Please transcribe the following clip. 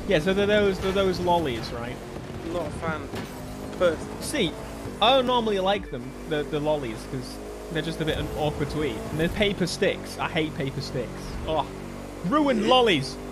Yeah, so they're those lollies, right? I'm not a fan. But See, I don't normally like them, the lollies, because they're just a bit awkward to eat. And they're paper sticks. I hate paper sticks. Oh, ruined lollies.